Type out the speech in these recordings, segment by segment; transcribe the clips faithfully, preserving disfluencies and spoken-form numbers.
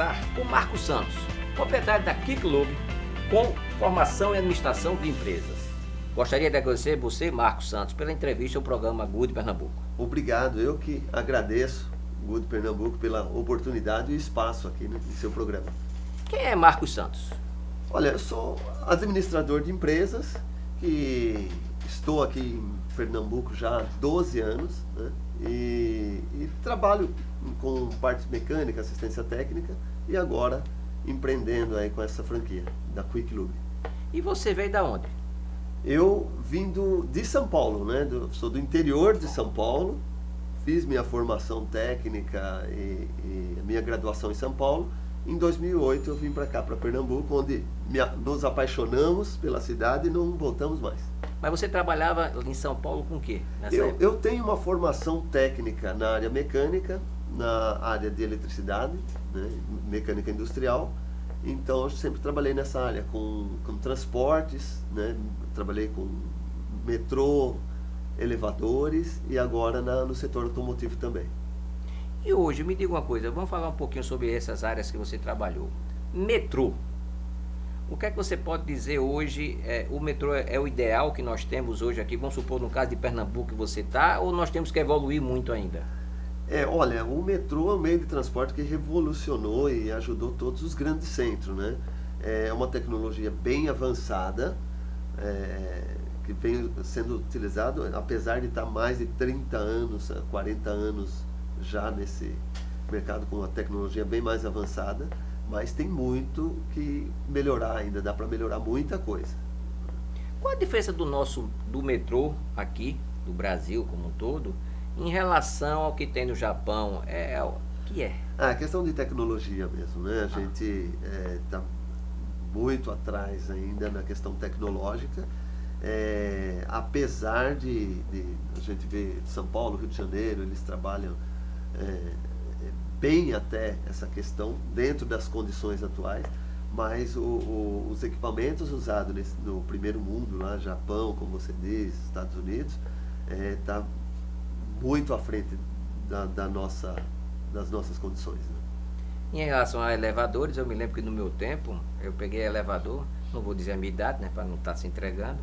conversar com Marcos Santos, proprietário da Quick Lube, com formação em administração de empresas. Gostaria de agradecer você, Marcos Santos, pela entrevista ao programa Good Pernambuco. Obrigado, eu que agradeço, Good Pernambuco, pela oportunidade e espaço aqui no seu programa. Quem é Marcos Santos? Olha, eu sou administrador de empresas, que estou aqui em Pernambuco já há doze anos, né? e, e trabalho com parte mecânica, assistência técnica e agora empreendendo aí com essa franquia da Quick Lube. E você veio da onde? Eu vim do, de São Paulo, né? Do, sou do interior de São Paulo, fiz minha formação técnica e, e a minha graduação em São Paulo. Em dois mil e oito eu vim para cá, para Pernambuco, onde me, nos apaixonamos pela cidade e não voltamos mais. Mas você trabalhava em São Paulo com o quê? Eu, eu tenho uma formação técnica na área mecânica, na área de eletricidade, né, mecânica industrial. Então eu sempre trabalhei nessa área, com, com transportes, né, trabalhei com metrô, elevadores e agora na, no setor automotivo também. E hoje, me diga uma coisa, vamos falar um pouquinho sobre essas áreas que você trabalhou. Metrô. O que é que você pode dizer hoje, é, o metrô é, é o ideal que nós temos hoje aqui, vamos supor no caso de Pernambuco que você está, ou nós temos que evoluir muito ainda? É, olha, o metrô é um meio de transporte que revolucionou e ajudou todos os grandes centros, né? É uma tecnologia bem avançada, é, que vem sendo utilizado, apesar de estar mais de trinta anos, quarenta anos já nesse mercado com uma tecnologia bem mais avançada, mas tem muito que melhorar ainda, dá para melhorar muita coisa. Qual a diferença do nosso, do metrô aqui, do Brasil como um todo, em relação ao que tem no Japão? É, é o que é? Ah, a questão de tecnologia mesmo, né? A Ah. gente está muito atrás ainda na questão tecnológica, é, apesar de, de a gente ver São Paulo, Rio de Janeiro, eles trabalham É, bem até essa questão dentro das condições atuais, mas o, o, os equipamentos usados nesse, no primeiro mundo, lá Japão, como você diz, Estados Unidos, está é, muito à frente da, da nossa, das nossas condições, né? Em relação a elevadores, eu me lembro que no meu tempo, eu peguei elevador, não vou dizer a minha idade, né, para não estar se entregando,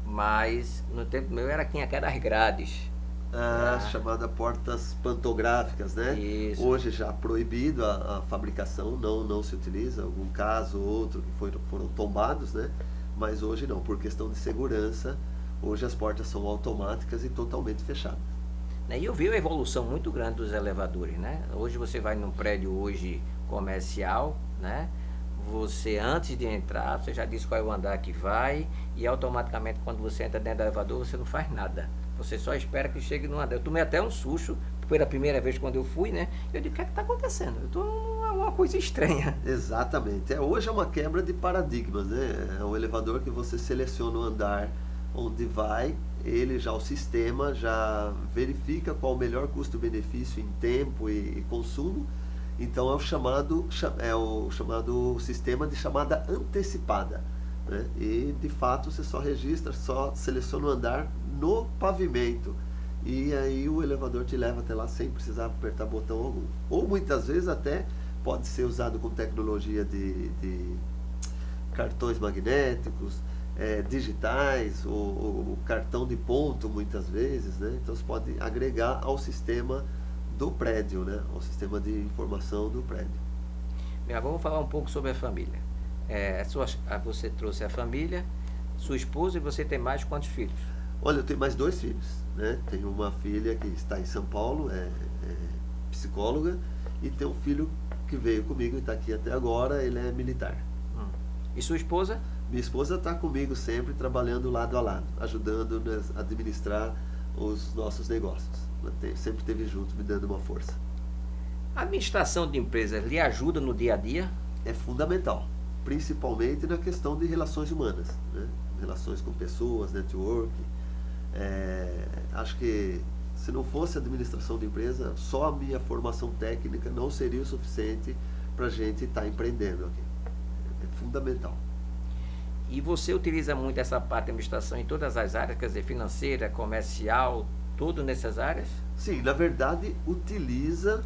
mas no tempo meu era quem aquelas grades. Ah, Ah. chamada portas pantográficas, né? Isso. Hoje já proibido a, a fabricação, não, não se utiliza, algum caso ou outro que foram, foram tombados, né? Mas hoje não, por questão de segurança, hoje as portas são automáticas e totalmente fechadas. E eu vi a evolução muito grande dos elevadores, né? Hoje você vai num prédio hoje comercial, né? Você, antes de entrar, você já diz qual é o andar que vai e automaticamente quando você entra dentro do elevador você não faz nada. Você só espera que chegue no andar. Eu tomei até um susto, foi a primeira vez quando eu fui, né? Eu digo, o que é que está acontecendo? Eu estou numa uma coisa estranha. Exatamente. É, hoje é uma quebra de paradigmas, né? É um elevador que você seleciona o andar onde vai, ele já, o sistema já verifica qual o melhor custo-benefício em tempo e, e consumo. Então é o chamado, é o chamado sistema de chamada antecipada, né? E de fato você só registra, só seleciona o andar no pavimento e aí o elevador te leva até lá sem precisar apertar botão algum. Ou muitas vezes até pode ser usado com tecnologia de, de cartões magnéticos, é, digitais, ou, ou cartão de ponto muitas vezes, né? Então você pode agregar ao sistema do prédio, né? Ao sistema de informação do prédio. Bem, vamos falar um pouco sobre a família. É, a sua, a, você trouxe a família, sua esposa, e você tem mais quantos filhos? Olha, eu tenho mais dois filhos, né? Tenho uma filha que está em São Paulo, é, é psicóloga, e tenho um filho que veio comigo e está aqui até agora, ele é militar. Hum. E sua esposa? Minha esposa está comigo sempre, trabalhando lado a lado, ajudando a administrar os nossos negócios. Sempre esteve junto, me dando uma força. A administração de empresas lhe ajuda no dia a dia? É fundamental, principalmente na questão de relações humanas, né? Relações com pessoas, network. É, acho que se não fosse a administração de empresa, só a minha formação técnica não seria o suficiente para a gente estar tá empreendendo aqui. É fundamental. E você utiliza muito essa parte de administração em todas as áreas, quer dizer, financeira, comercial, tudo nessas áreas? Sim, na verdade utiliza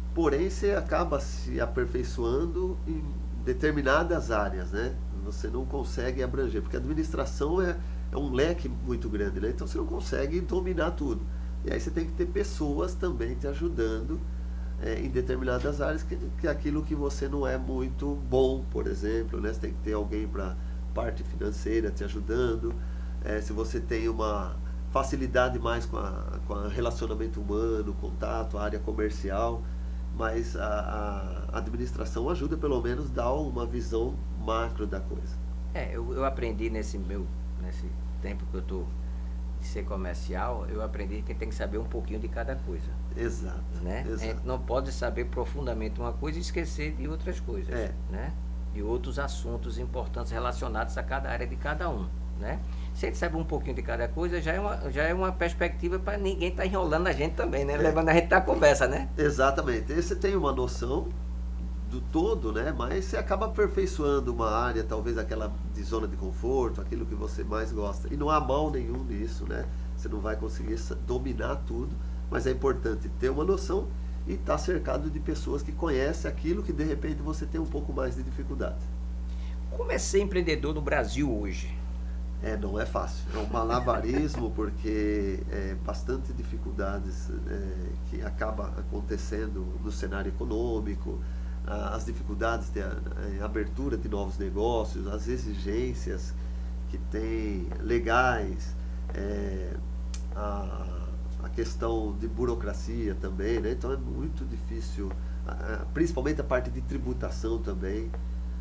porém você acaba se aperfeiçoando em determinadas áreas, né? Você não consegue abranger, porque a administração é, é um leque muito grande, né? Então você não consegue dominar tudo. E aí você tem que ter pessoas também te ajudando é, em determinadas áreas, que, que é aquilo que você não é muito bom, por exemplo, né? Você tem que ter alguém para parte financeira te ajudando. É, se você tem uma facilidade mais com a, com a relacionamento humano, contato, a área comercial, mas a, a administração ajuda pelo menos a dar uma visão macro da coisa. É, eu, eu aprendi nesse meu, nesse tempo que eu estou de ser comercial, eu aprendi que tem que saber um pouquinho de cada coisa. Exato. Né? Exato. A gente não pode saber profundamente uma coisa e esquecer de outras coisas, É. né? De outros assuntos importantes relacionados a cada área de cada um, né? Se a gente sabe um pouquinho de cada coisa, já é uma, já é uma perspectiva para ninguém estar tá enrolando a gente também, né? É. Levando a gente para a conversa, né? Exatamente. Você tem uma noção do todo, né? Mas você acaba aperfeiçoando uma área, talvez aquela de zona de conforto, aquilo que você mais gosta. E não há mal nenhum nisso, né? Você não vai conseguir dominar tudo, mas é importante ter uma noção e estar cercado de pessoas que conhecem aquilo que de repente você tem um pouco mais de dificuldade. Como é ser empreendedor no Brasil hoje? É, não é fácil. É um malabarismo, porque é bastante dificuldades é, que acaba acontecendo no cenário econômico, as dificuldades de a, abertura de novos negócios, as exigências que tem legais, é, a, a questão de burocracia também, né? Então é muito difícil, a, a, principalmente a parte de tributação também.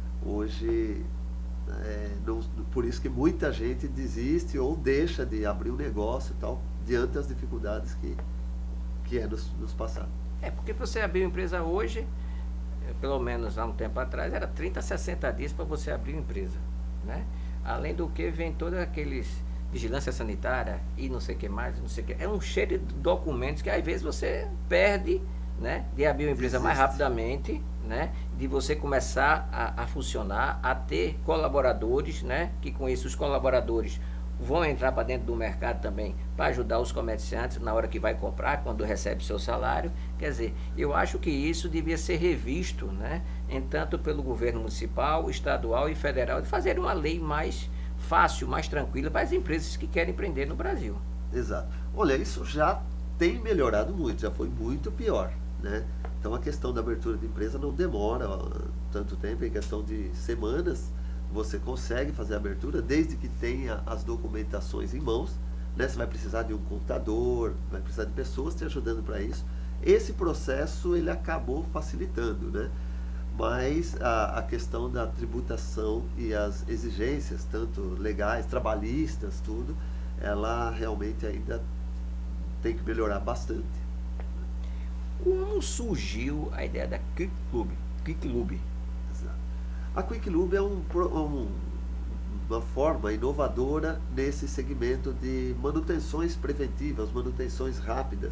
Hoje, é, não, por isso que muita gente desiste ou deixa de abrir um negócio e tal, diante das dificuldades que, que é nos, nos passado. É, porque você abrir uma empresa hoje, pelo menos há um tempo atrás, era trinta, sessenta dias para você abrir uma empresa, né? Além do que vem todos aqueles vigilância sanitária e não sei o que mais, não sei o que. É um cheio de documentos que às vezes você perde, né? De abrir uma empresa Existe. mais rapidamente, né? De você começar a, a funcionar, a ter colaboradores, né? Que com isso os colaboradores vão entrar para dentro do mercado também para ajudar os comerciantes na hora que vai comprar, quando recebe seu salário. Quer dizer, eu acho que isso devia ser revisto, né? Em tanto pelo governo municipal, estadual e federal, de fazer uma lei mais fácil, mais tranquila para as empresas que querem empreender no Brasil. Exato. Olha, isso já tem melhorado muito, já foi muito pior, né? Então a questão da abertura de empresa não demora tanto tempo, em questão de semanas você consegue fazer a abertura, desde que tenha as documentações em mãos, né? Você vai precisar de um contador, vai precisar de pessoas te ajudando para isso. Esse processo ele acabou facilitando, né? Mas a, a questão da tributação e as exigências, tanto legais, trabalhistas, tudo, ela realmente ainda tem que melhorar bastante. Como surgiu a ideia da Quick Lube? Quick Lube? A Quick Lube é um, um, uma forma inovadora nesse segmento de manutenções preventivas, manutenções rápidas.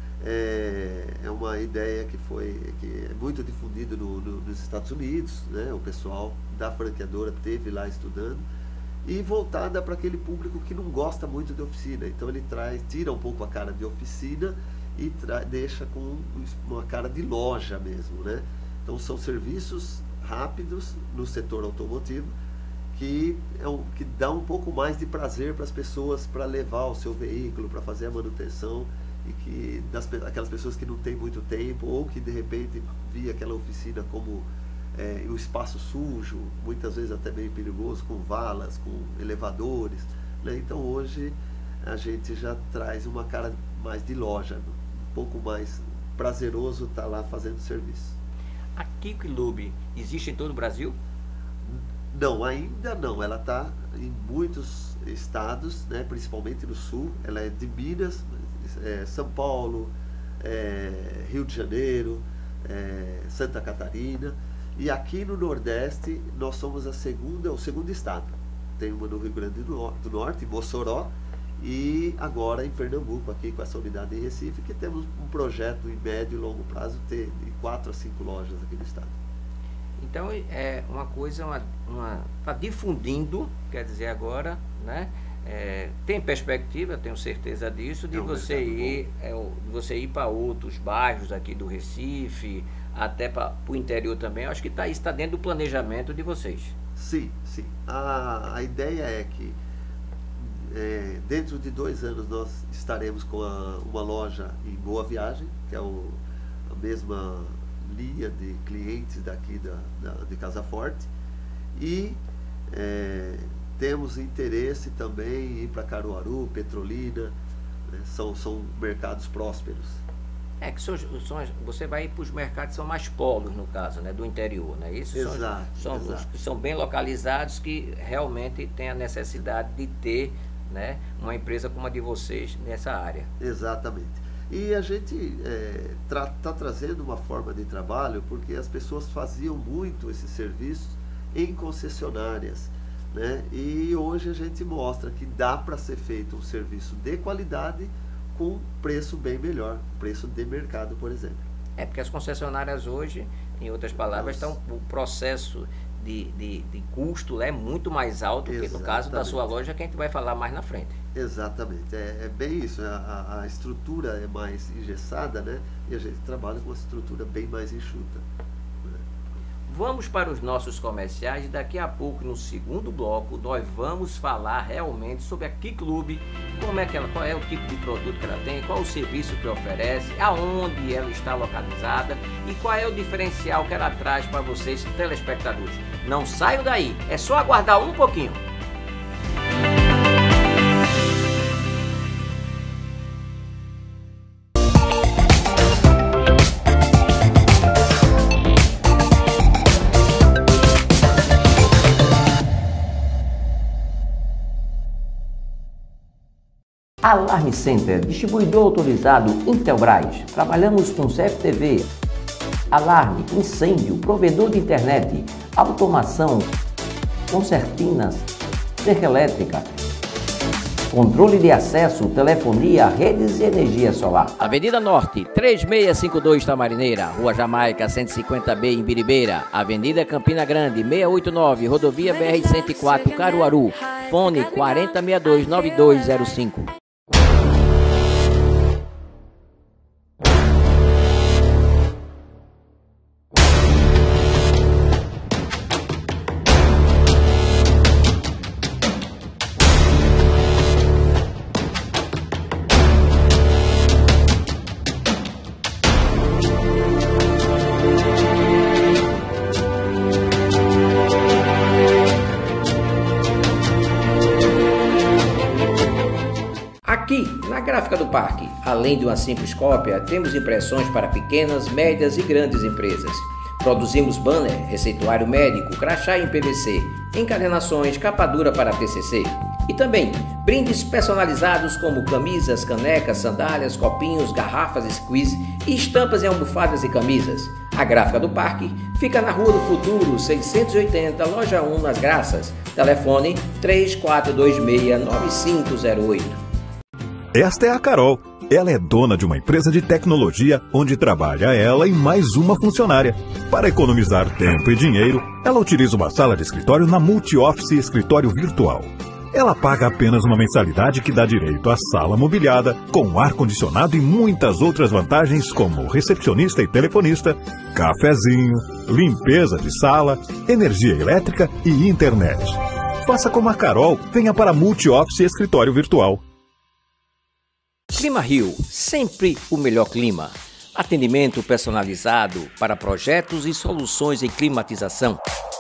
É, é uma ideia que foi que é muito difundida no, no, nos Estados Unidos, né? O pessoal da franqueadora esteve lá estudando, e voltada para aquele público que não gosta muito de oficina. Então ele traz, tira um pouco a cara de oficina e deixa com uma cara de loja mesmo, né? Então são serviços rápidos no setor automotivo que, é um, que dá um pouco mais de prazer para as pessoas para levar o seu veículo, para fazer a manutenção, e que das, aquelas pessoas que não têm muito tempo ou que de repente via aquela oficina como é, um espaço sujo, muitas vezes até meio perigoso, com valas, com elevadores, né? Então hoje a gente já traz uma cara mais de loja, um pouco mais prazeroso estar lá fazendo serviço. A Quick Lube existe em todo o Brasil? Não, ainda não. Ela está em muitos estados, né, principalmente no sul. Ela é de Minas, é, São Paulo, é, Rio de Janeiro, é, Santa Catarina. E aqui no Nordeste nós somos a segunda, o segundo estado. Tem uma no Rio Grande do Norte, em Mossoró, e agora em Pernambuco, aqui com essa unidade em Recife, que temos um projeto em médio e longo prazo ter de quatro a cinco lojas aqui no estado. Então é uma coisa, uma, uma, tá difundindo, quer dizer agora, né, É, tem perspectiva, tenho certeza disso, de É um você mercado ir, é, o- de você ir para outros bairros aqui do Recife, até para o interior também. Eu acho que tá, isso está dentro do planejamento de vocês. Sim, sim. A, a ideia é que é, dentro de dois anos nós estaremos com a- uma loja em Boa Viagem, que é o, a mesma linha de clientes daqui da, da- de Casa Forte. E é, temos interesse também em ir para Caruaru, Petrolina, né? São, são mercados prósperos. É que são, são as- você vai para os mercados que são mais polos, no caso, né, do interior, né? Isso são- Exato, são, os exato. que são bem localizados, que realmente têm a necessidade de ter, né, uma empresa como a de vocês nessa área. Exatamente. E a gente está tra trazendo uma forma de trabalho porque as pessoas faziam muito esses serviços em concessionárias, né? E hoje a gente mostra que dá para ser feito um serviço de qualidade com preço bem melhor, preço de mercado, por exemplo. É porque as concessionárias hoje, em outras palavras, Nossa. estão, o processo de, de, de custo é muito mais alto que no caso da sua Exatamente. loja, que a gente vai falar mais na frente. Exatamente, é, é bem isso, a, a- a estrutura é mais engessada, né? E a gente trabalha com uma estrutura bem mais enxuta. Vamos para os nossos comerciais e daqui a pouco, no segundo bloco, nós vamos falar realmente sobre a Ki Club, como é que ela, qual é o tipo de produto que ela tem, qual o serviço que oferece, aonde ela está localizada e qual é o diferencial que ela traz para vocês, telespectadores. Não saiam daí, é só aguardar um pouquinho. Alarme Center, distribuidor autorizado Intelbras. Trabalhamos com C F T V, alarme, incêndio, provedor de internet, automação, concertinas, cerca elétrica, controle de acesso, telefonia, redes e energia solar. Avenida Norte, três seis cinco dois Tamarineira, Rua Jamaica, cento e cinquenta B, em Biribeira. Avenida Campina Grande, seiscentos e oitenta e nove, Rodovia B R cento e quatro, Caruaru. Fone quarenta sessenta e dois, noventa e dois zero cinco. Aqui, na Gráfica do Parque, além de uma simples cópia, temos impressões para pequenas, médias e grandes empresas. Produzimos banner, receituário médico, crachá em P V C, encadernações, capa dura para T C C. E também brindes personalizados como camisas, canecas, sandálias, copinhos, garrafas, squeeze e estampas em almofadas e camisas. A Gráfica do Parque fica na Rua do Futuro, seiscentos e oitenta, Loja um, nas Graças. Telefone três quatro dois seis, nove cinco zero oito. Esta é a Carol. Ela é dona de uma empresa de tecnologia onde trabalha ela e mais uma funcionária. Para economizar tempo e dinheiro, ela utiliza uma sala de escritório na Multi-Office Escritório Virtual. Ela paga apenas uma mensalidade que dá direito à sala mobiliada, com ar-condicionado e muitas outras vantagens como recepcionista e telefonista, cafezinho, limpeza de sala, energia elétrica e internet. Faça como a Carol, venha para a Multi-Office Escritório Virtual. Clima Rio, sempre o melhor clima. Atendimento personalizado para projetos e soluções em climatização.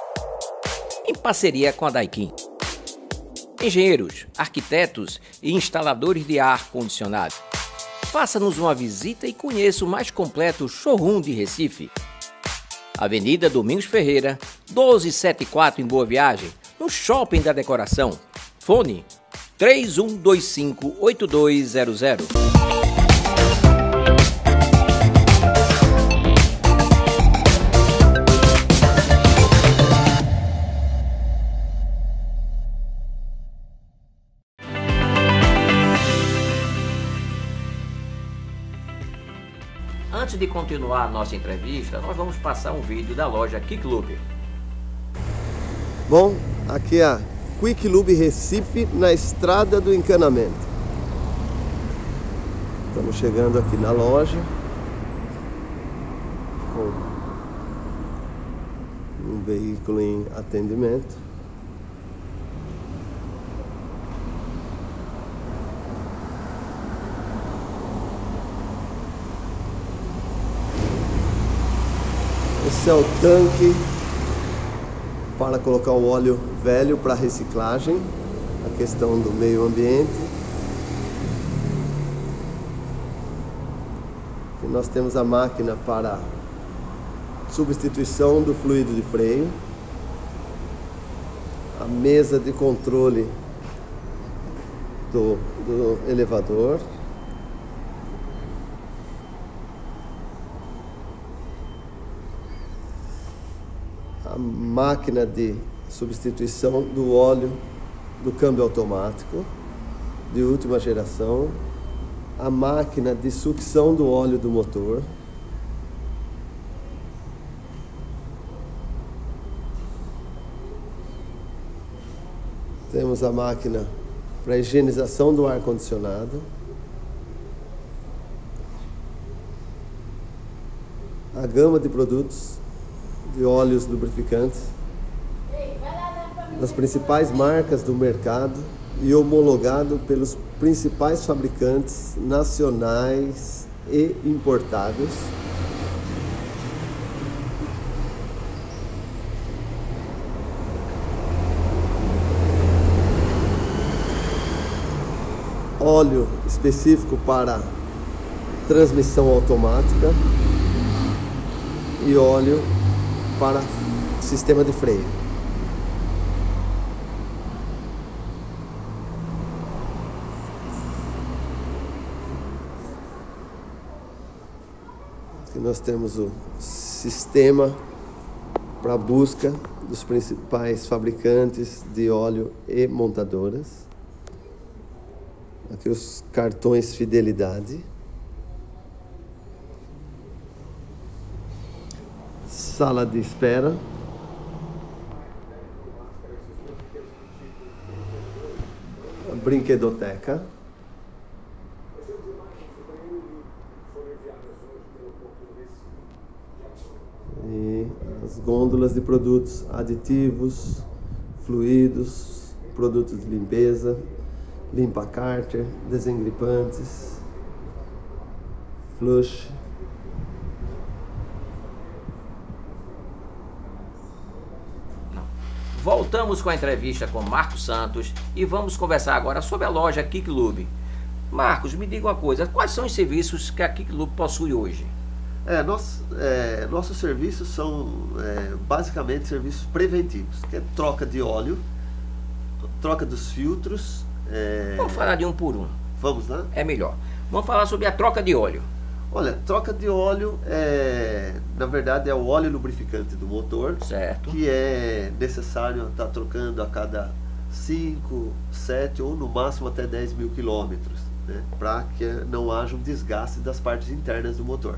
Em parceria com a Daikin. Engenheiros, arquitetos e instaladores de ar-condicionado. Faça-nos uma visita e conheça o mais completo showroom de Recife. Avenida Domingos Ferreira, doze setenta e quatro, em Boa Viagem, no Shopping da Decoração. Fone três um dois cinco, oito dois zero zero. Antes de continuar a nossa entrevista, nós vamos passar um vídeo da loja Ki Club. Bom, aqui a Quick Lube Recife, na estrada do encanamento. Estamos chegando aqui na loja com um veículo em atendimento. Esse é o tanque para colocar o óleo velho para reciclagem, a questão do meio ambiente. E nós temos a máquina para substituição do fluido de freio, a mesa de controle do, do elevador, a máquina de substituição do óleo do câmbio automático de última geração, a máquina de sucção do óleo do motor, temos a máquina para higienização do ar-condicionado, a gama de produtos de óleos lubrificantes das principais marcas do mercado e homologado pelos principais fabricantes nacionais e importados. Óleo específico para transmissão automática e óleo para sistema de freio. Aqui nós temos o sistema para busca dos principais fabricantes de óleo e montadoras. Aqui os cartões fidelidade. Sala de espera. A brinquedoteca. E as gôndolas de produtos aditivos, fluidos, produtos de limpeza, limpa cárter, desengripantes, flush. Voltamos com a entrevista com Marcos Santos e vamos conversar agora sobre a loja Quick Lube. Marcos, me diga uma coisa, quais são os serviços que a Quick Lube possui hoje? É, nós, é, nossos serviços são é, basicamente serviços preventivos, que é troca de óleo, troca dos filtros. É... Vamos falar de um por um. Vamos lá? É melhor. Vamos falar sobre a troca de óleo. Olha, troca de óleo, é, na verdade, é o óleo lubrificante do motor, certo, que é necessário estar trocando a cada cinco, sete ou no máximo até dez mil quilômetros, né, para que não haja um desgaste das partes internas do motor.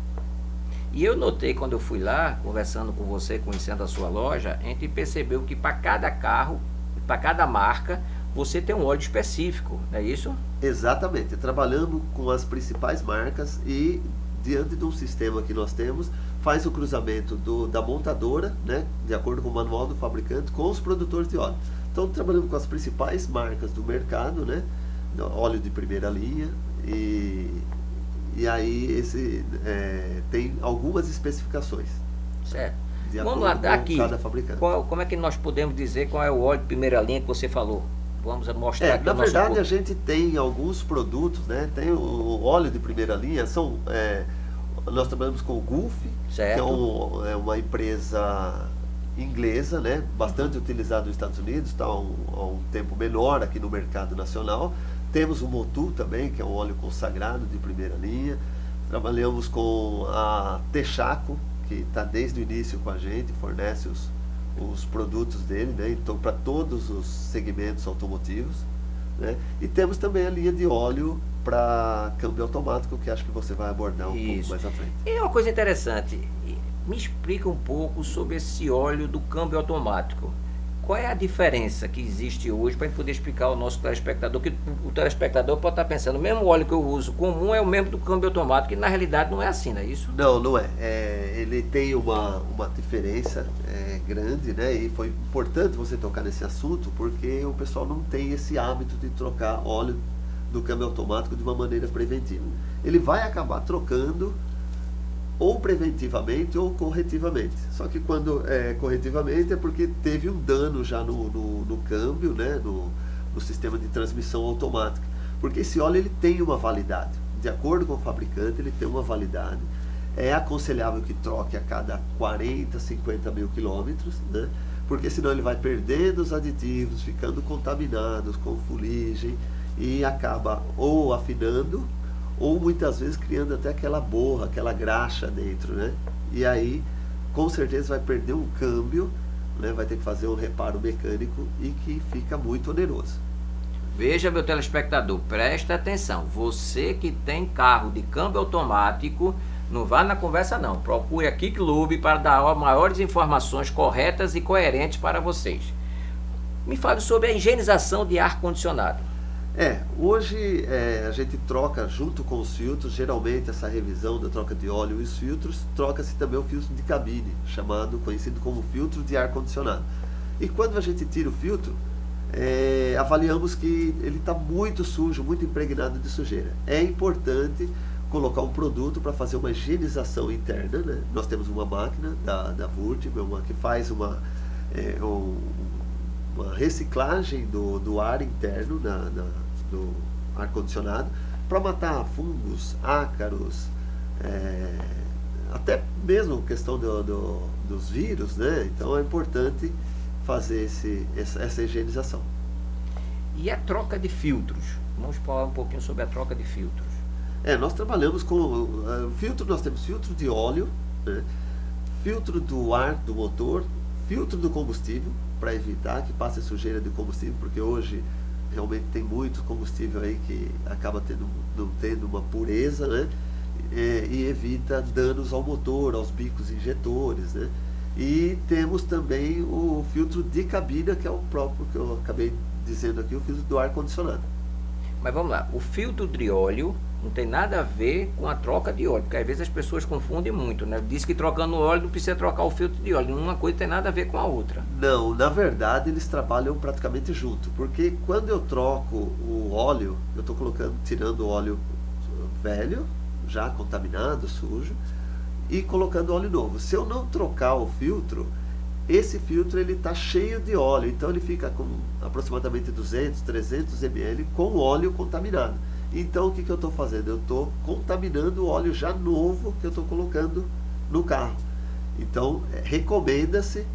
E eu notei quando eu fui lá, conversando com você, conhecendo a sua loja, a gente percebeu que para cada carro, para cada marca, você tem um óleo específico, não é isso? Exatamente, trabalhando com as principais marcas e diante de um sistema que nós temos, faz o cruzamento do, da montadora, né, de acordo com o manual do fabricante, com os produtores de óleo. Então, trabalhando com as principais marcas do mercado, né, óleo de primeira linha, e, e aí esse, é, tem algumas especificações. Certo. Vamos lá, daqui, cada fabricante. Qual, como é que nós podemos dizer qual é o óleo de primeira linha que você falou? Vamos mostrar é, aqui. Na o nosso verdade, corpo. A gente tem alguns produtos, né? Tem o, o óleo de primeira linha, são, é, nós trabalhamos com o Gulf, certo, que é, um, é uma empresa inglesa, né? Bastante utilizada nos Estados Unidos, está há um, há um tempo menor aqui no mercado nacional. Temos o Motul também, que é um óleo consagrado de primeira linha. Trabalhamos com a Texaco, que está desde o início com a gente, fornece os, os produtos dele, né? Então, para todos os segmentos automotivos, né? E temos também a linha de óleo para câmbio automático, que acho que você vai abordar um Isso. pouco mais à frente. É uma coisa interessante, me explica um pouco sobre esse óleo do câmbio automático. qual é a diferença que existe hoje para a gente poder explicar ao nosso telespectador, que o telespectador pode estar pensando, o mesmo óleo que eu uso comum é o mesmo do câmbio automático, que na realidade não é assim, não é isso? Não, não é. é ele tem uma, uma diferença é, grande, né? E foi importante você tocar nesse assunto, porque o pessoal não tem esse hábito de trocar óleo do câmbio automático de uma maneira preventiva. Ele vai acabar trocando ou preventivamente ou corretivamente. Só que quando é corretivamente é porque teve um dano já no, no, no câmbio, né? no, no sistema de transmissão automática. Porque esse óleo ele tem uma validade. De acordo com o fabricante, ele tem uma validade. É aconselhável que troque a cada quarenta, cinquenta mil quilômetros, né? Porque senão ele vai perdendo os aditivos, ficando contaminados com fuligem e acaba ou afinando ou muitas vezes criando até aquela borra, aquela graxa dentro, né? E aí, com certeza vai perder um câmbio, né? Vai ter que fazer um reparo mecânico e que fica muito oneroso. Veja, meu telespectador, presta atenção. Você que tem carro de câmbio automático, não vá na conversa não. Procure a Kick Lube para dar maiores informações corretas e coerentes para vocês. Me fale sobre a higienização de ar-condicionado. É, hoje é, a gente troca junto com os filtros, geralmente essa revisão da troca de óleo e os filtros, troca-se também o filtro de cabine, chamado, conhecido como filtro de ar-condicionado. E quando a gente tira o filtro, é, avaliamos que ele está muito sujo, muito impregnado de sujeira. É importante colocar um produto para fazer uma higienização interna, né? Nós temos uma máquina da, da Vurt, uma, que faz uma... É, um, uma reciclagem do, do ar interno na, na, do ar-condicionado para matar fungos, ácaros, é, até mesmo questão do, do, dos vírus, né? Então é importante fazer esse, essa, essa higienização. E a troca de filtros? Vamos falar um pouquinho sobre a troca de filtros. É, nós trabalhamos com uh, filtro, nós temos filtro de óleo, né? Filtro do ar do motor, filtro do combustível, para evitar que passe sujeira de combustível, porque hoje realmente tem muito combustível aí que acaba tendo, não tendo uma pureza, né? É, e evita danos ao motor, aos bicos injetores, né? E temos também o filtro de cabina, que é o próprio que eu acabei dizendo aqui, o filtro do ar-condicionado. Mas vamos lá, o filtro de óleo não tem nada a ver com a troca de óleo, porque às vezes as pessoas confundem muito, né? Diz que trocando óleo não precisa trocar o filtro de óleo, uma coisa tem nada a ver com a outra. Não, na verdade eles trabalham praticamente junto, porque quando eu troco o óleo, eu estou colocando, tirando o óleo velho, já contaminado, sujo, e colocando óleo novo. Se eu não trocar o filtro, esse filtro ele está cheio de óleo, então ele fica com aproximadamente duzentos, trezentos mililitros com óleo contaminado. Então o que, que eu estou fazendo? Eu estou contaminando o óleo já novo que eu estou colocando no carro. Então é, recomenda-se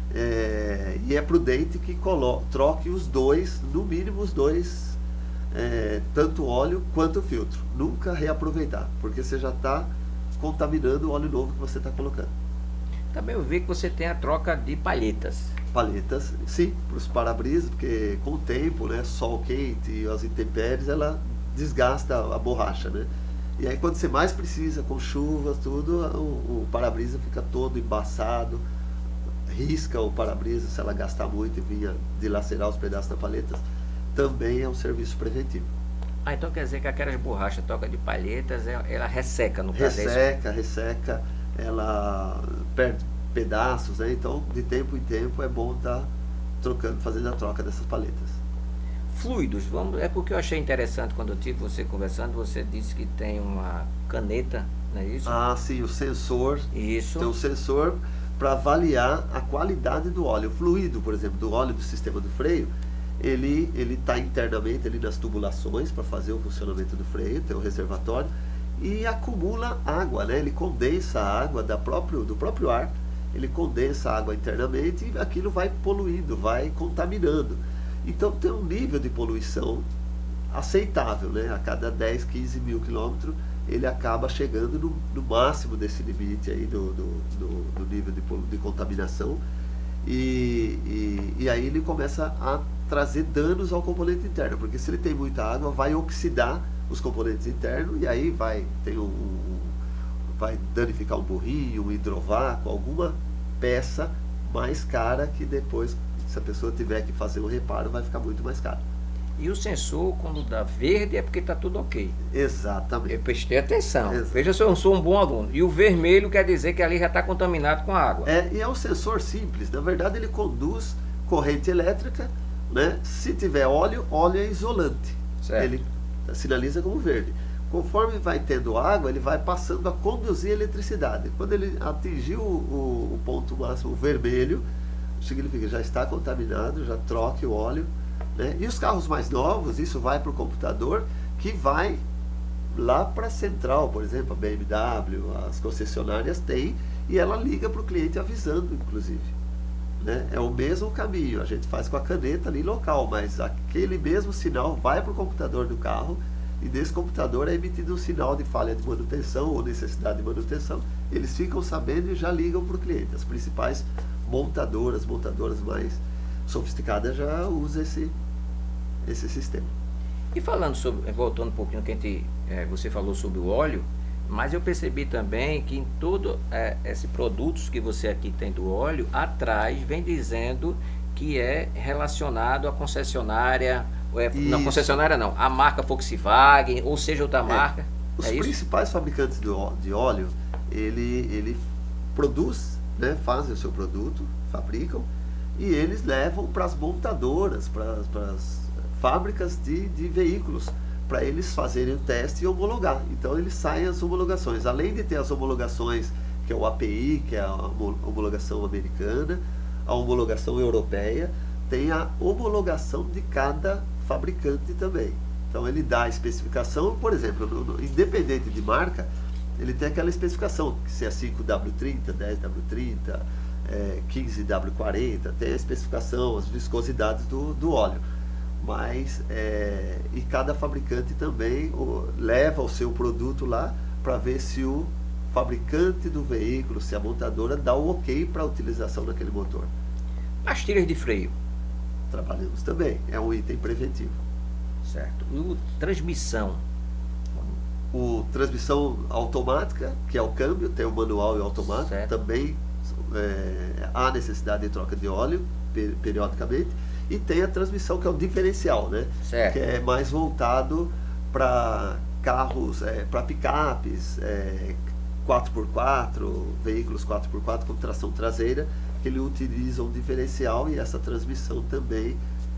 é, e é prudente que colo troque os dois, no mínimo os dois, é, tanto o óleo quanto o filtro. Nunca reaproveitar, porque você já está contaminando o óleo novo que você está colocando. Também eu vi que você tem a troca de palhetas. Palhetas, sim, para os para-brisas, porque com o tempo, né, sol quente e as intempéries, ela desgasta a borracha, né? E aí quando você mais precisa, com chuvas, tudo, o, o para-brisa fica todo embaçado, risca o para-brisa se ela gastar muito e vinha dilacerar os pedaços da palheta. Também é um serviço preventivo. Ah, então quer dizer que aquelas borrachas, troca de palhetas, ela resseca no caso. Resseca, resseca, ela perde pedaços, né? Então de tempo em tempo é bom estar trocando, fazendo a troca dessas palhetas. Fluidos, vamos, é porque eu achei interessante quando eu tive você conversando, você disse que tem uma caneta, não é isso? Ah, sim, o sensor. Isso. Tem um sensor para avaliar a qualidade do óleo. O fluido, por exemplo, do óleo do sistema do freio, ele ele está internamente ali nas tubulações para fazer o funcionamento do freio, tem um reservatório e acumula água, né? Ele condensa a água da próprio, do próprio ar, ele condensa a água internamente e aquilo vai poluindo, vai contaminando. Então tem um nível de poluição aceitável, né? A cada dez, quinze mil quilômetros ele acaba chegando no, no máximo desse limite aí do, do, do, do nível de, de contaminação e, e, e aí ele começa a trazer danos ao componente interno, porque se ele tem muita água vai oxidar os componentes internos e aí vai, tem um, um, vai danificar um borrinho, um hidrovácuo, alguma peça mais cara que depois Se a pessoa tiver que fazer um reparo, vai ficar muito mais caro. E o sensor, quando dá verde, é porque está tudo ok. Exatamente. Eu prestei atenção. Exato. Veja se eu sou um bom aluno. E o vermelho quer dizer que ali já está contaminado com água. É, e é um sensor simples. Na verdade, ele conduz corrente elétrica, né? Se tiver óleo, óleo é isolante. Certo. Ele sinaliza como verde. Conforme vai tendo água, ele vai passando a conduzir a eletricidade. Quando ele atingir o, o, o ponto máximo vermelho, significa que já está contaminado, já troque o óleo. Né? E os carros mais novos, isso vai para o computador, que vai lá para a central, por exemplo, a B M W, as concessionárias têm, e ela liga para o cliente avisando, inclusive. Né? É o mesmo caminho, a gente faz com a caneta ali local, mas aquele mesmo sinal vai para o computador do carro, e desse computador é emitido um sinal de falha de manutenção ou necessidade de manutenção. Eles ficam sabendo e já ligam para o cliente. As principais montadoras, montadoras mais sofisticadas já usam esse, esse sistema. E falando sobre, voltando um pouquinho que a gente, é, você falou sobre o óleo, mas eu percebi também que em todo é, esses produtos que você aqui tem do óleo, atrás vem dizendo que é relacionado à concessionária, ou é, não, concessionária não, a marca Volkswagen, ou seja, outra é, marca. Os é principais isso? fabricantes de óleo, de óleo ele, ele produz, né, fazem o seu produto, fabricam, e eles levam para as montadoras, para as fábricas de, de veículos, para eles fazerem o teste e homologar. Então eles saem as homologações. Além de ter as homologações, que é o A P I, que é a homologação americana, a homologação europeia, tem a homologação de cada fabricante também. Então ele dá a especificação, por exemplo, no, no, independente de marca, ele tem aquela especificação, que se é cinco W trinta, dez W trinta, é, quinze W quarenta, tem a especificação, as viscosidades do, do óleo. Mas, é, e cada fabricante também o, leva o seu produto lá para ver se o fabricante do veículo, se a montadora dá o ok para a utilização daquele motor. Pastilhas de freio. Trabalhamos também, é um item preventivo. Certo. E o transmissão? O transmissão automática, que é o câmbio, tem o manual e o automático, certo. Também é, há necessidade de troca de óleo per, periodicamente. E tem a transmissão, que é o diferencial, né? Certo. Que é mais voltado para carros, é, para picapes, é, quatro por quatro, veículos quatro por quatro com tração traseira, que ele utiliza um diferencial, e essa transmissão também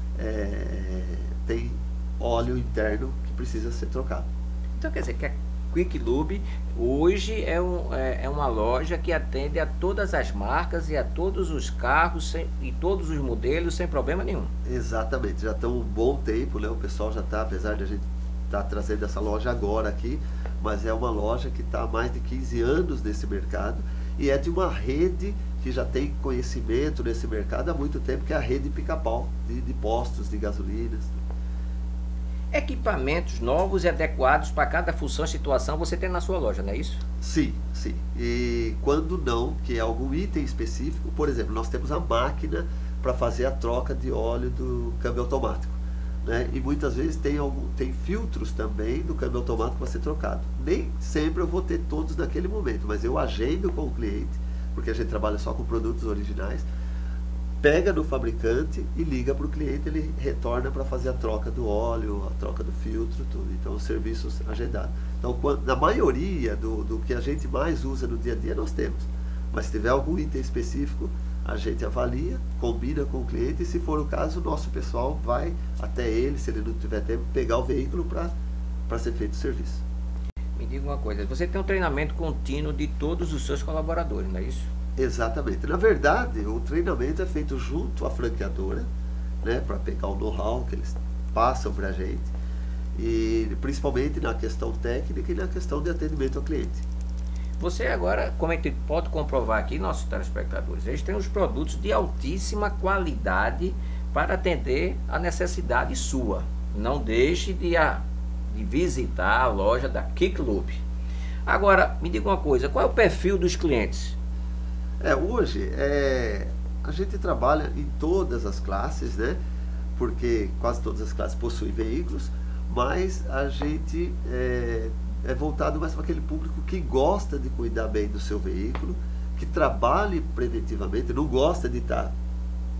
é, tem óleo interno que precisa ser trocado. Então quer dizer que a Quick Lube hoje é, um, é, é uma loja que atende a todas as marcas e a todos os carros sem, e todos os modelos sem problema nenhum. Exatamente, já está um bom tempo, né? O pessoal já está, apesar de a gente estar tá trazendo essa loja agora aqui, mas é uma loja que está há mais de quinze anos nesse mercado, e é de uma rede que já tem conhecimento nesse mercado há muito tempo, que é a rede Pica-Pau, de, de postos de gasolinas. Equipamentos novos e adequados para cada função e situação você tem na sua loja, não é isso? Sim, sim. E quando não, que é algum item específico, por exemplo, nós temos a máquina para fazer a troca de óleo do câmbio automático, né? E muitas vezes tem, algum, tem filtros também do câmbio automático para ser trocado. Nem sempre eu vou ter todos naquele momento, mas eu agendo com o cliente, porque a gente trabalha só com produtos originais, pega no fabricante e liga para o cliente, ele retorna para fazer a troca do óleo, a troca do filtro, tudo. Então, os serviços agendados. Então, quando, na maioria do, do que a gente mais usa no dia a dia, nós temos. Mas se tiver algum item específico, a gente avalia, combina com o cliente, e se for o caso, o nosso pessoal vai até ele, se ele não tiver tempo, pegar o veículo para ser feito o serviço. Me diga uma coisa, você tem um treinamento contínuo de todos os seus colaboradores, não é isso? Exatamente. Na verdade, o treinamento é feito junto à franqueadora, né, para pegar o know-how que eles passam para a gente, e principalmente na questão técnica e na questão de atendimento ao cliente. Você agora, como a gente pode comprovar aqui, nossos telespectadores, eles têm os produtos de altíssima qualidade para atender a necessidade sua. Não deixe de, a, de visitar a loja da Quick Lube. Agora, me diga uma coisa, qual é o perfil dos clientes? É, hoje é, a gente trabalha em todas as classes, né? Porque quase todas as classes possuem veículos, mas a gente é, é voltado mais para aquele público que gosta de cuidar bem do seu veículo, que trabalhe preventivamente, não gosta de estar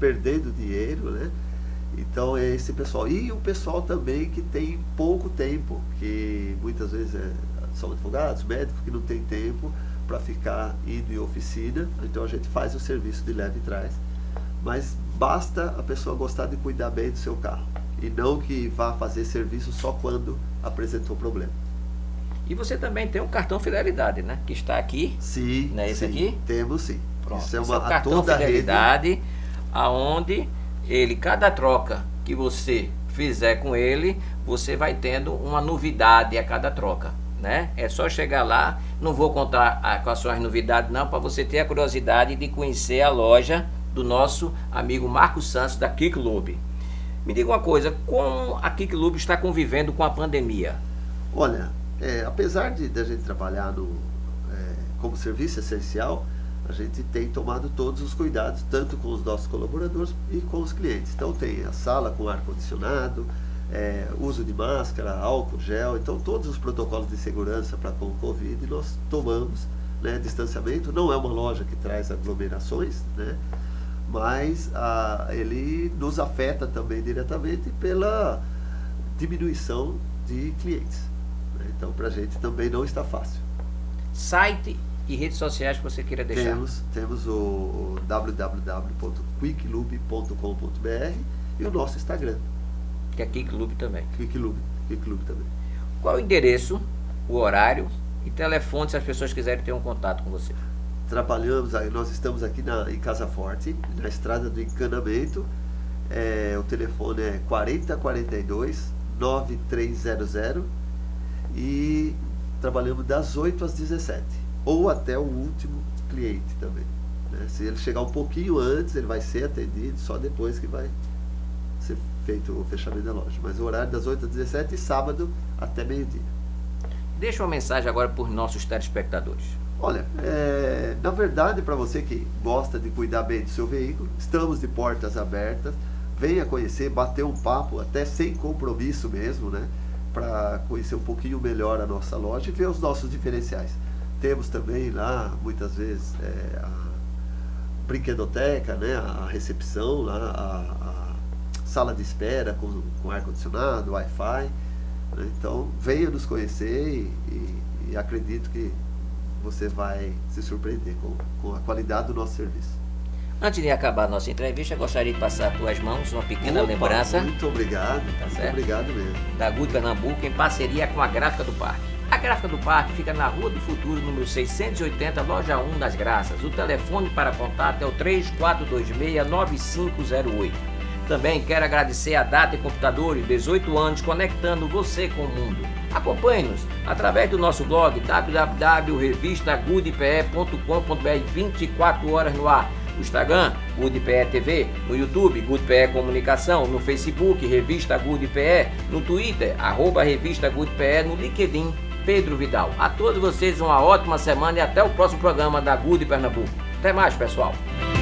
perdendo dinheiro, né? Então é esse pessoal. E o pessoal também que tem pouco tempo, que muitas vezes é, são advogados, médicos, que não tem tempo para ficar indo em oficina. Então a gente faz o serviço de leve e trás. Mas basta a pessoa gostar de cuidar bem do seu carro. E não que vá fazer serviço só quando apresentou problema. E você também tem um cartão fidelidade, né? Que está aqui. Sim, não é esse sim, aqui? Temos sim. Pronto. Isso é Esse uma é o cartão toda fidelidade, rede... aonde ele, cada troca que você fizer com ele, você vai tendo uma novidade a cada troca, né? É só chegar lá, não vou contar a, quais são as novidades não, para você ter a curiosidade de conhecer a loja do nosso amigo Marcos Santos da Kiklube. Me diga uma coisa, como a Kiklube está convivendo com a pandemia? Olha, é, apesar de, de a gente trabalhar no, é, como serviço essencial, a gente tem tomado todos os cuidados, tanto com os nossos colaboradores e com os clientes. Então tem a sala com ar-condicionado, é, uso de máscara, álcool, gel, então todos os protocolos de segurança para com o Covid nós tomamos, né, distanciamento. Não é uma loja que traz aglomerações, né, mas a, ele nos afeta também diretamente pela diminuição de clientes, né? Então para a gente também não está fácil. Site e redes sociais que você queira deixar? Temos, temos o w w w ponto quiklube ponto com ponto b r e o nosso Instagram. Que é Kiklube também. Kiklube, Kiklube também. Qual o endereço, o horário e telefone se as pessoas quiserem ter um contato com você? Trabalhamos, nós estamos aqui na, em Casa Forte, na Estrada do Encanamento. É, o telefone é quarenta, quarenta e dois, nove três zero zero e trabalhamos das oito às dezessete. Ou até o último cliente também, né? Se ele chegar um pouquinho antes, ele vai ser atendido, só depois que vai ser feito o fechamento da loja. Mas o horário das oito às dezessete e sábado até meio-dia. Deixa uma mensagem agora para os nossos telespectadores. Olha, é, na verdade, para você que gosta de cuidar bem do seu veículo, estamos de portas abertas. Venha conhecer, bater um papo, até sem compromisso mesmo, né? Para conhecer um pouquinho melhor a nossa loja e ver os nossos diferenciais. Temos também lá, muitas vezes, é, a brinquedoteca, né, a recepção, lá, a, a sala de espera com, com ar-condicionado, Wi-Fi. Né? Então, venha nos conhecer e, e, e acredito que você vai se surpreender com, com a qualidade do nosso serviço. Antes de acabar a nossa entrevista, eu gostaria de passar às tuas mãos uma pequena Opa, lembrança. Muito obrigado, Tá muito certo? obrigado mesmo. Da Good Pernambuco, em parceria com a Gráfica do Parque. A Gráfica do Parque fica na Rua do Futuro, número seiscentos e oitenta, loja um das Graças. O telefone para contato é o três quatro dois seis, nove cinco zero oito. Também quero agradecer a Data e Computadores, dezoito anos, conectando você com o mundo. Acompanhe-nos através do nosso blog w w w ponto revista good p e ponto com ponto b r, vinte e quatro horas no ar. No Instagram, Good P E T V, no YouTube, Good P E Comunicação, no Facebook, Revista Good P E, no Twitter, arroba Revista Good P E, no LinkedIn, Pedro Vidal. A todos vocês uma ótima semana e até o próximo programa da Good Pernambuco. Até mais, pessoal!